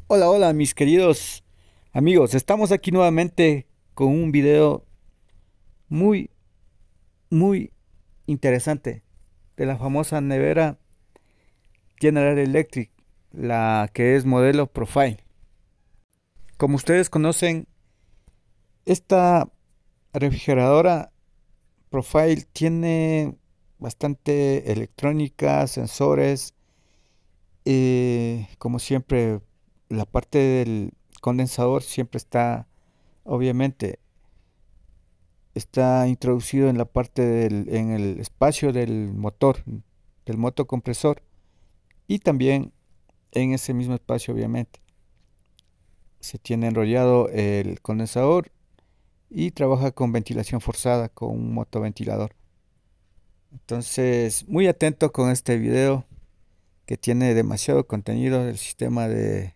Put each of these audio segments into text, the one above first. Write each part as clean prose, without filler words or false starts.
Hola, hola, mis queridos amigos. Estamos aquí nuevamente con un video muy, muy interesante de la famosa nevera General Electric, la que es modelo Profile. Como ustedes conocen, esta refrigeradora Profile tiene bastante electrónica, sensores, como siempre, la parte del condensador siempre está, obviamente, está introducido en la parte en el espacio del motor, del motocompresor, y también en ese mismo espacio, obviamente, se tiene enrollado el condensador y trabaja con ventilación forzada, con un motoventilador. Entonces, muy atento con este video que tiene demasiado contenido del sistema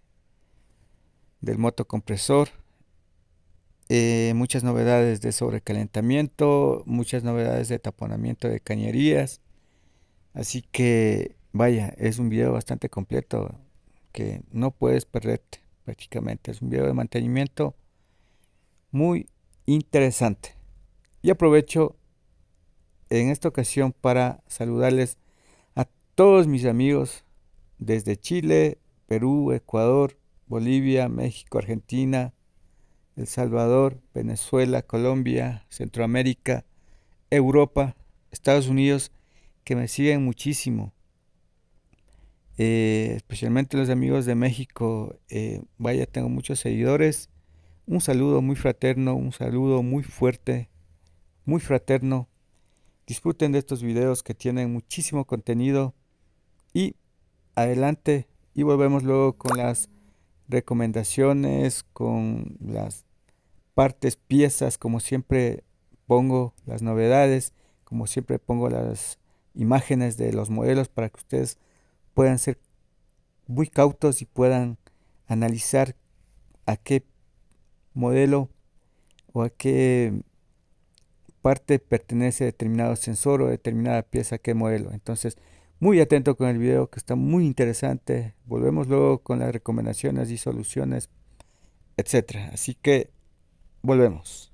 del motocompresor, muchas novedades de sobrecalentamiento, muchas novedades de taponamiento de cañerías. Así que, vaya, es un video bastante completo que no puedes perderte prácticamente. Es un video de mantenimiento muy interesante. Y aprovecho en esta ocasión para saludarles a todos mis amigos desde Chile, Perú, Ecuador, Bolivia, México, Argentina, El Salvador, Venezuela, Colombia, Centroamérica, Europa, Estados Unidos, que me siguen muchísimo. Especialmente los amigos de México. Vaya, tengo muchos seguidores. Un saludo muy fraterno, un saludo muy fuerte, muy fraterno. Disfruten de estos videos que tienen muchísimo contenido y adelante y volvemos luego con las recomendaciones, con las partes, piezas, como siempre pongo las novedades, como siempre pongo las imágenes de los modelos para que ustedes puedan ser muy cautos y puedan analizar a qué modelo o a qué parte pertenece determinado sensor o determinada pieza, a qué modelo. Entonces, muy atento con el video que está muy interesante. Volvemos luego con las recomendaciones y soluciones, etcétera. Así que volvemos.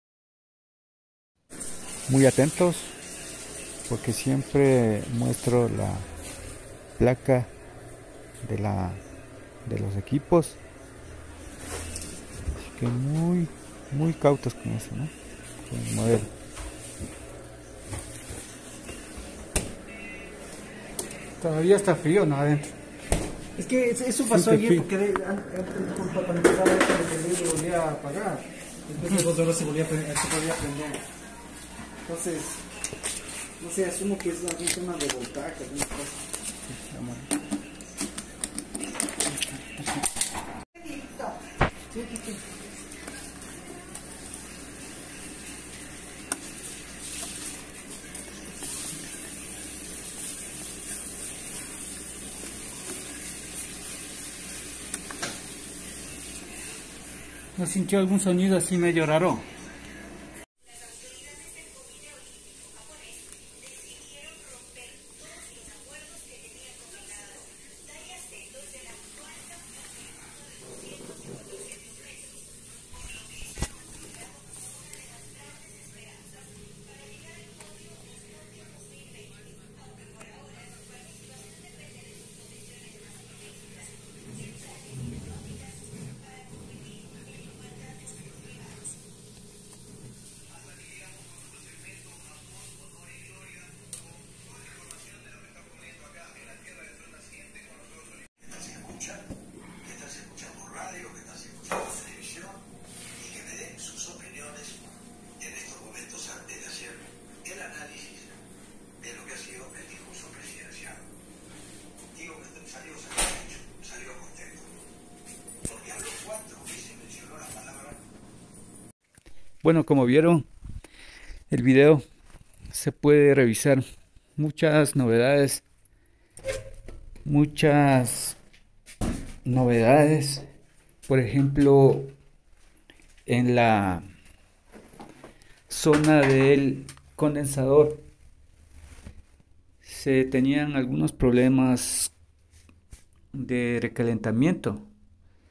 Muy atentos porque siempre muestro la placa de de los equipos. Así que muy cautos con eso, ¿no? Con el modelo. Todavía está frío, ¿no? Adentro. Es que eso pasó Siempre ayer frío. porque antes culpa cuando empezaba esto de que yo volvía a apagar. Después de 2 horas se volvía a prender, se podía prender. Entonces, no sé, asumo que es algún tema de voltaje, alguna cosa. Sí, sí, sí. ¿No sintió algún sonido así medio raro? Bueno, como vieron el video, se puede revisar muchas novedades, muchas novedades. Por ejemplo, en la zona del condensador se tenían algunos problemas de recalentamiento.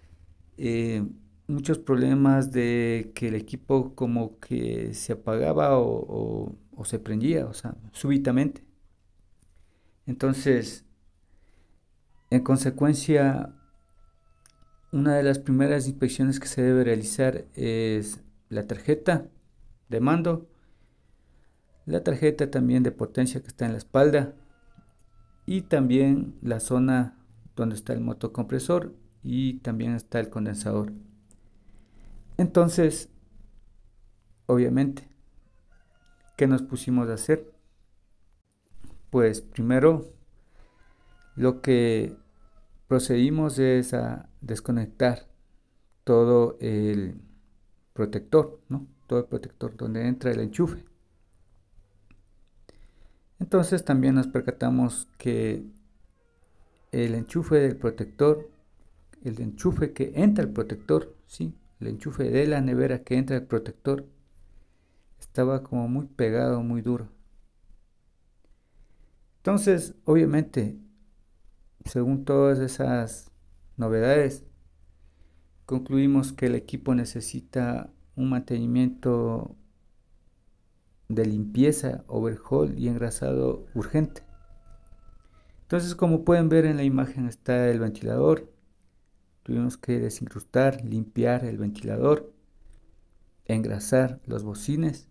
eh, muchos problemas de que el equipo como que se apagaba o se prendía, o sea, súbitamente. Entonces, en consecuencia, una de las primeras inspecciones que se debe realizar es la tarjeta de mando, la tarjeta también de potencia que está en la espalda y también la zona donde está el motocompresor y también está el condensador. Entonces, obviamente, ¿qué nos pusimos a hacer? Pues primero lo que procedimos es a desconectar todo el protector, ¿no? Todo el protector donde entra el enchufe. Entonces también nos percatamos que el enchufe del protector, el enchufe que entra el protector, sí, el enchufe de la nevera que entra el protector, estaba como muy pegado, muy duro. Entonces, obviamente, según todas esas novedades, concluimos que el equipo necesita un mantenimiento de limpieza, overhaul y engrasado urgente. Entonces, como pueden ver en la imagen está el ventilador. Tuvimos que desincrustar, limpiar el ventilador, engrasar los bocines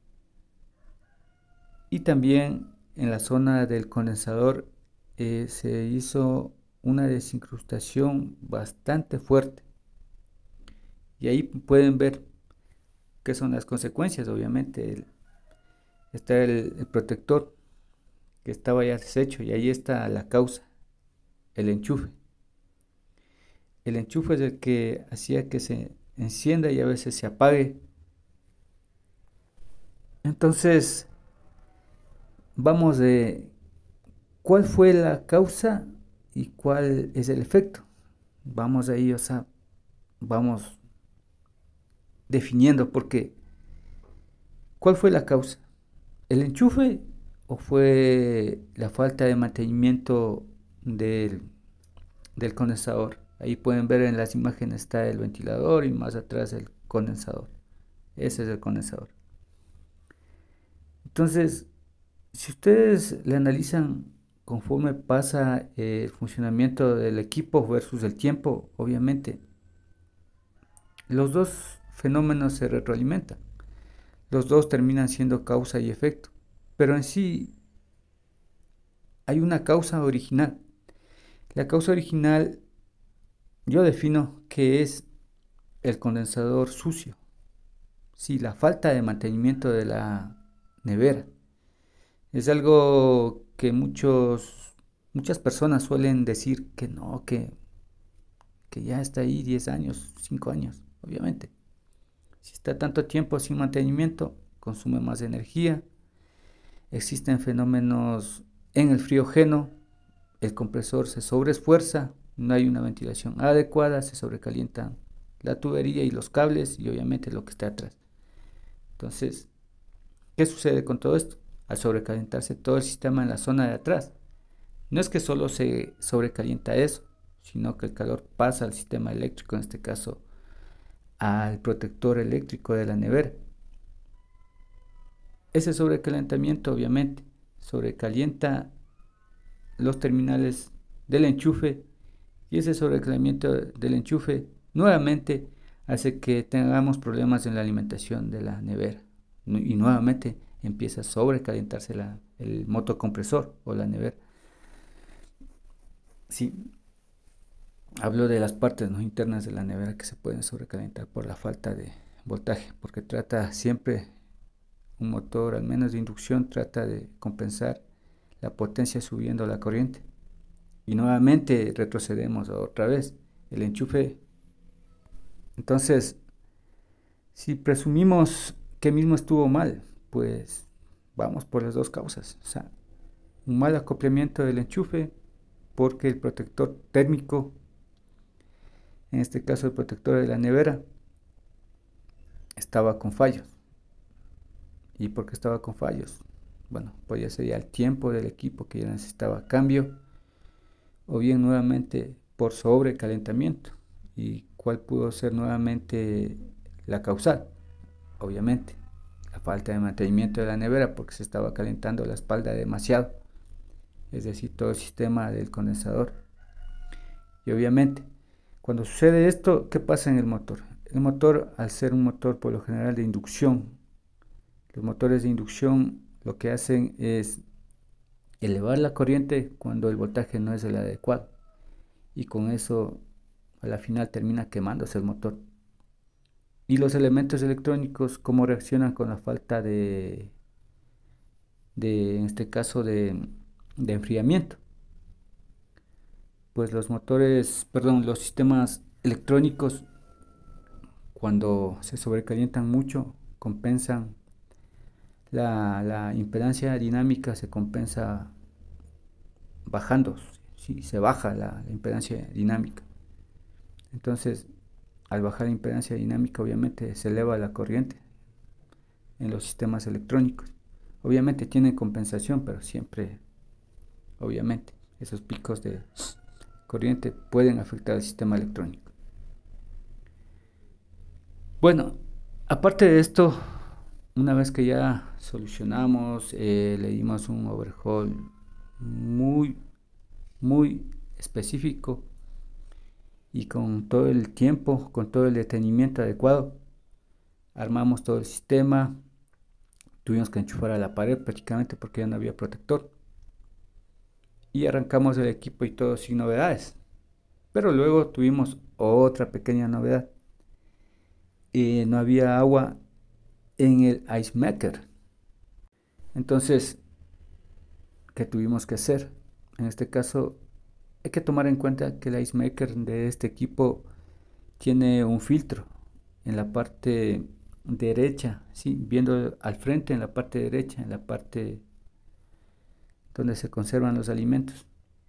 y también en la zona del condensador se hizo una desincrustación bastante fuerte. Y ahí pueden ver qué son las consecuencias. Obviamente está el protector que estaba ya deshecho y ahí está la causa, el enchufe. El enchufe es el que hacía que se encienda y a veces se apague. Entonces, vamos de cuál fue la causa y cuál es el efecto. Vamos ahí, o sea, vamos definiendo porque ¿cuál fue la causa? ¿El enchufe o fue la falta de mantenimiento del, del condensador? Ahí pueden ver en las imágenes está el ventilador y más atrás el condensador. Ese es el condensador. Entonces, si ustedes le analizan conforme pasa el funcionamiento del equipo versus el tiempo, obviamente, los dos fenómenos se retroalimentan. Los dos terminan siendo causa y efecto. Pero en sí hay una causa original. La causa original yo defino que es el condensador sucio. Sí, la falta de mantenimiento de la nevera. Es algo que muchas personas suelen decir que no, que ya está ahí 10 años, 5 años, obviamente. Si está tanto tiempo sin mantenimiento, consume más energía. Existen fenómenos en el friógeno, el compresor se sobreesfuerza, no hay una ventilación adecuada, se sobrecalienta la tubería y los cables y obviamente lo que está atrás. Entonces, ¿qué sucede con todo esto? Al sobrecalentarse todo el sistema en la zona de atrás, no es que solo se sobrecalienta eso, sino que el calor pasa al sistema eléctrico, en este caso al protector eléctrico de la nevera. Ese sobrecalentamiento obviamente sobrecalienta los terminales del enchufe y ese sobrecalentamiento del enchufe nuevamente hace que tengamos problemas en la alimentación de la nevera y nuevamente empieza a sobrecalentarse el motocompresor o la nevera. Sí, hablo de las partes no internas de la nevera que se pueden sobrecalentar por la falta de voltaje, porque trata siempre un motor, al menos de inducción, trata de compensar la potencia subiendo la corriente. Y nuevamente retrocedemos otra vez el enchufe. Entonces, si presumimos que mismo estuvo mal, pues vamos por las dos causas. O sea, un mal acoplamiento del enchufe porque el protector térmico, en este caso el protector de la nevera, estaba con fallos. ¿Y por qué estaba con fallos? Bueno, pues ya sería el tiempo del equipo que ya necesitaba cambio o bien nuevamente por sobrecalentamiento. ¿Y cuál pudo ser nuevamente la causal? Obviamente, la falta de mantenimiento de la nevera, porque se estaba calentando la espalda demasiado, es decir, todo el sistema del condensador. Y obviamente, cuando sucede esto, ¿qué pasa en el motor? El motor, al ser un motor por lo general de inducción, los motores de inducción lo que hacen es elevar la corriente cuando el voltaje no es el adecuado, y con eso a la final termina quemándose el motor. Y los elementos electrónicos, ¿cómo reaccionan con la falta en este caso, de enfriamiento? Pues los sistemas electrónicos, cuando se sobrecalientan mucho, compensan la impedancia dinámica, se compensa bajando, ¿sí? Se baja la impedancia dinámica. Entonces, al bajar la impedancia dinámica, obviamente se eleva la corriente en los sistemas electrónicos. Obviamente tienen compensación, pero siempre, obviamente, esos picos de corriente pueden afectar al sistema electrónico. Bueno, aparte de esto, una vez que ya solucionamos, le dimos un overhaul muy, muy específico y con todo el tiempo, con todo el detenimiento adecuado, armamos todo el sistema. Tuvimos que enchufar a la pared prácticamente porque ya no había protector. Y arrancamos el equipo y todo sin novedades. Pero luego tuvimos otra pequeña novedad. No había agua en el ice maker. Entonces, ¿qué tuvimos que hacer? En este caso, hay que tomar en cuenta que el ice maker de este equipo tiene un filtro en la parte derecha, ¿sí? Viendo al frente, en la parte derecha, en la parte donde se conservan los alimentos,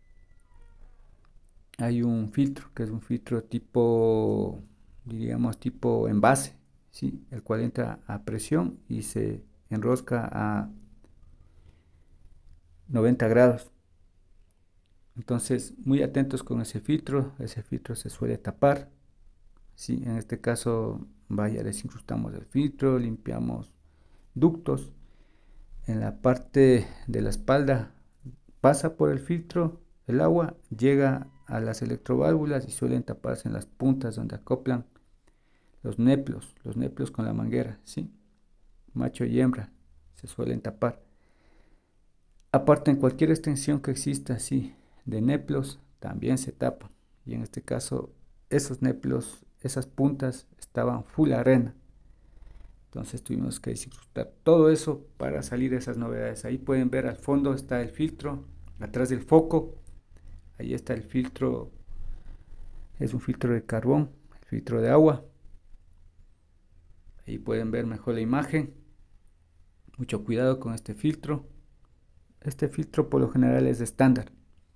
hay un filtro que es un filtro tipo, diríamos, tipo envase, ¿sí? El cual entra a presión y se enrosca a 90 grados. Entonces, muy atentos con ese filtro se suele tapar, ¿sí? En este caso, vaya, desincrustamos el filtro, limpiamos ductos. En la parte de la espalda pasa por el filtro el agua, llega a las electroválvulas y suelen taparse en las puntas donde acoplan los neplos con la manguera, ¿sí? Macho y hembra se suelen tapar. Aparte, en cualquier extensión que exista así de neplos, también se tapan. Y en este caso, esos neplos, esas puntas estaban full arena. Entonces tuvimos que desincrustar todo eso para salir esas novedades. Ahí pueden ver al fondo está el filtro, atrás del foco, ahí está el filtro, es un filtro de carbón, el filtro de agua. Ahí pueden ver mejor la imagen. Mucho cuidado con este filtro. Este filtro por lo general es de estándar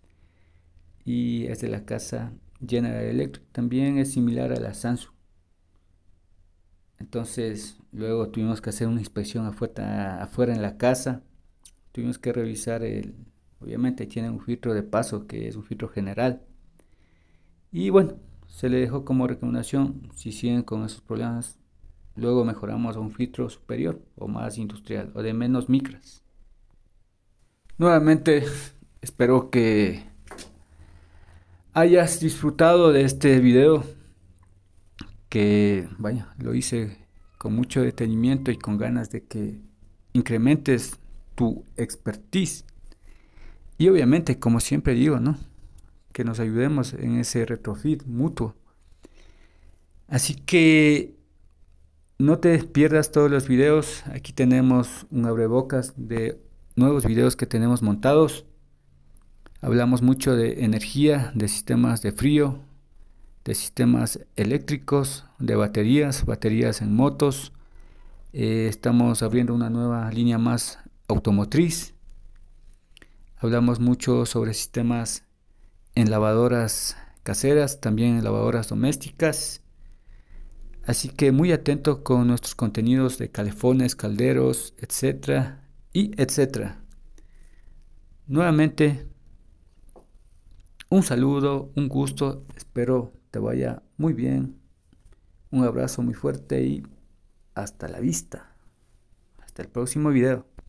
y es de la casa General Electric. También es similar a la Samsung. Entonces luego tuvimos que hacer una inspección afuera en la casa. Tuvimos que revisar obviamente tiene un filtro de paso que es un filtro general. Y bueno, se le dejó como recomendación, si siguen con esos problemas, luego mejoramos a un filtro superior o más industrial o de menos micras. Nuevamente espero que hayas disfrutado de este video, que vaya, lo hice con mucho detenimiento y con ganas de que incrementes tu expertise. Y obviamente, como siempre digo, ¿no? Que nos ayudemos en ese retrofit mutuo. Así que no te pierdas todos los videos. Aquí tenemos un abrebocas de nuevos videos que tenemos montados. Hablamos mucho de energía, de sistemas de frío, de sistemas eléctricos, de baterías en motos. Estamos abriendo una nueva línea más automotriz. Hablamos mucho sobre sistemas en lavadoras caseras, también en lavadoras domésticas. Así que muy atento con nuestros contenidos de calefones, calderos, etcétera y etcétera. Nuevamente, un saludo, un gusto, espero te vaya muy bien. Un abrazo muy fuerte y hasta la vista. Hasta el próximo video.